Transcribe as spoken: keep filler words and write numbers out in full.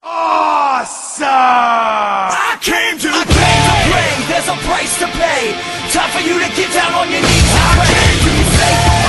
Awesome! I came to I play. Came to play. There's a price to pay. Time for you to get down on your knees and pray. I came to play.